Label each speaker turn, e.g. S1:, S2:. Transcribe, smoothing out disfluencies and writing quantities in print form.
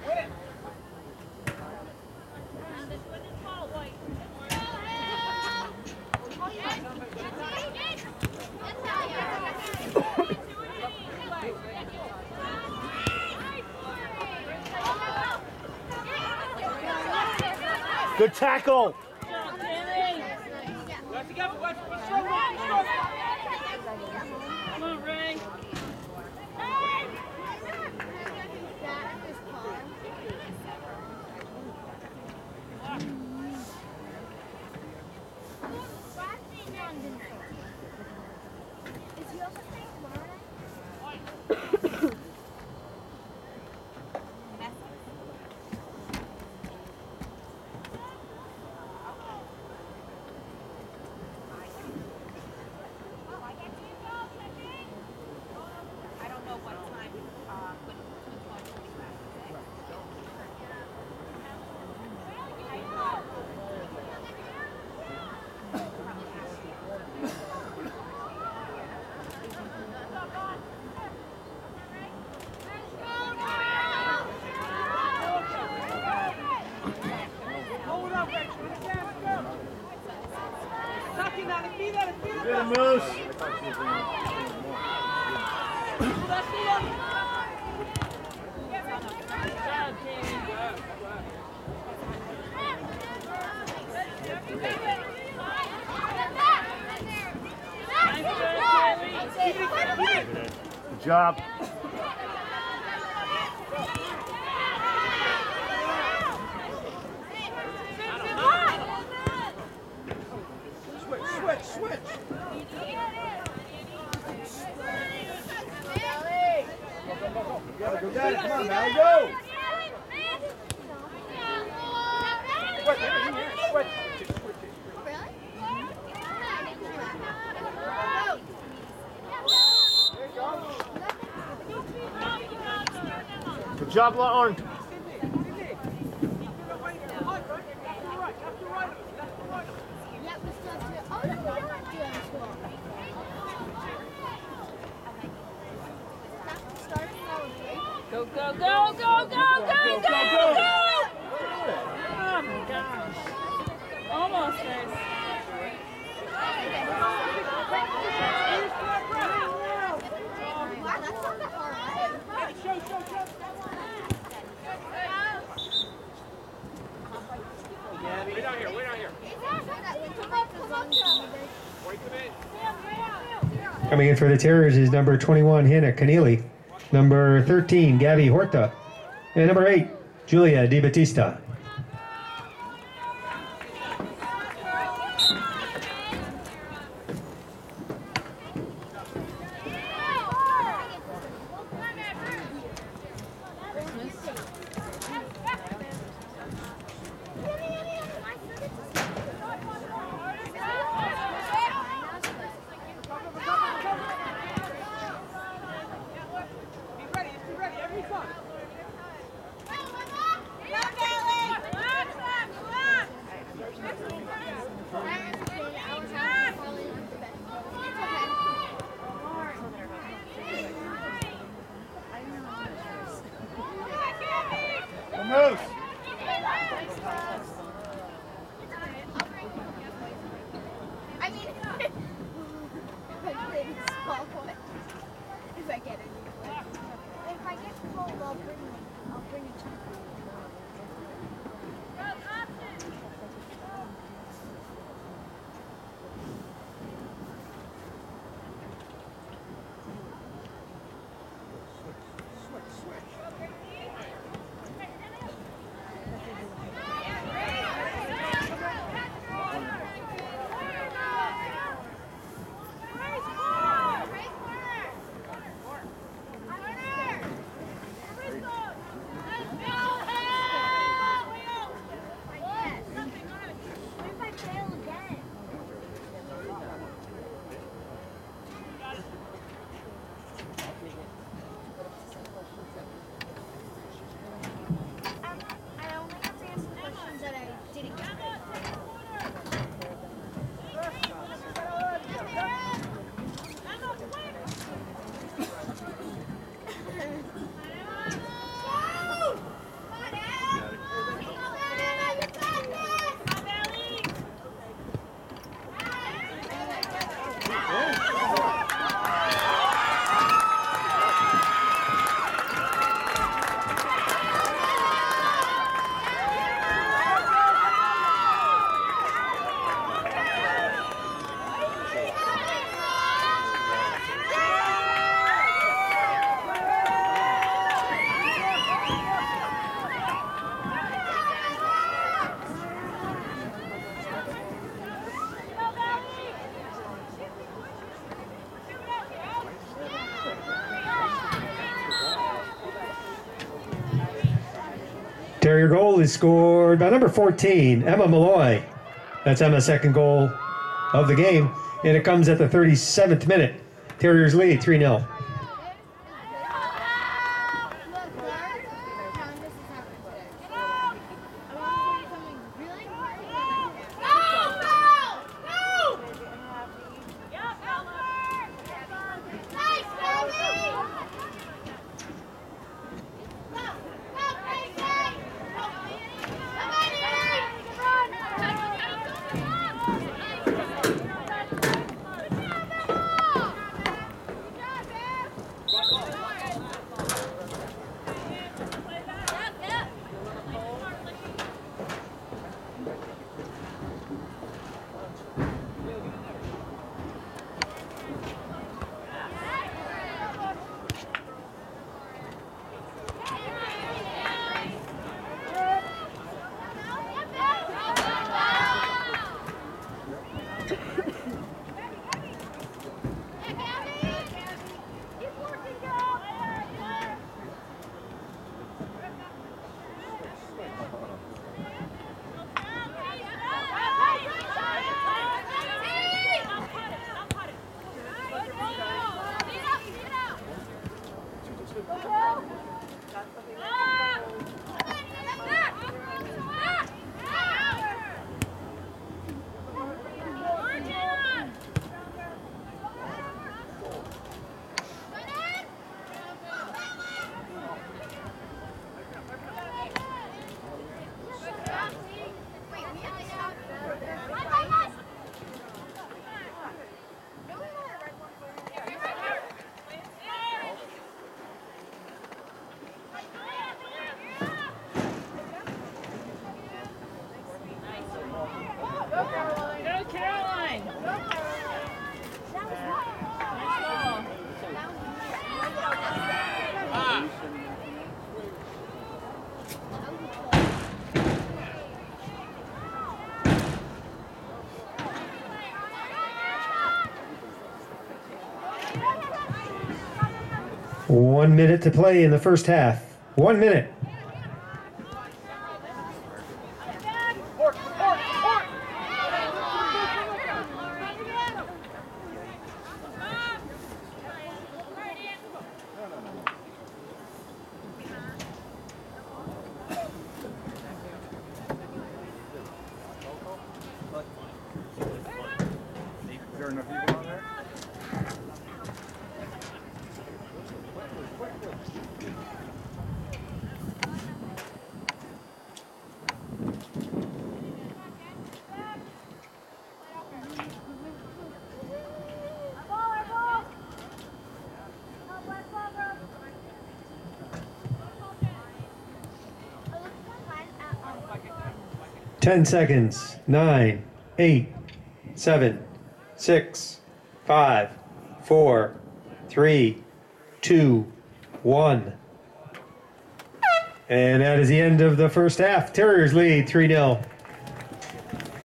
S1: Good tackle.
S2: Come on, Ray.
S1: Good Moose. Good job.
S3: Switch. Go, Daddy. Come on, Mally, go. Switch.
S1: Good job, Lauren.
S2: Go, go, go, go, go, go, go, go! Oh my gosh. Almost, guys.
S3: Way down here.
S4: Coming in for the Terriers is number 21, Hannah Keneally. Number 13, Gabby Horta. And number 8, Julia Di Battista.
S1: Moose.
S5: I mean, if I get it. If I get cold, I'll bring a chocolate.
S4: Terrier goal is scored by number 14, Emma Malloy. That's Emma's second goal of the game, and it comes at the 37th minute. Terriers lead 3-0.
S2: Go, Caroline.
S4: One minute to play in the first half. 1 minute.
S3: Is there enough people on there?
S4: 10 seconds. 9, 8, 7, 6, 5, 4, 3, 2, 1. And that is the end of the first half. Terriers lead 3-0.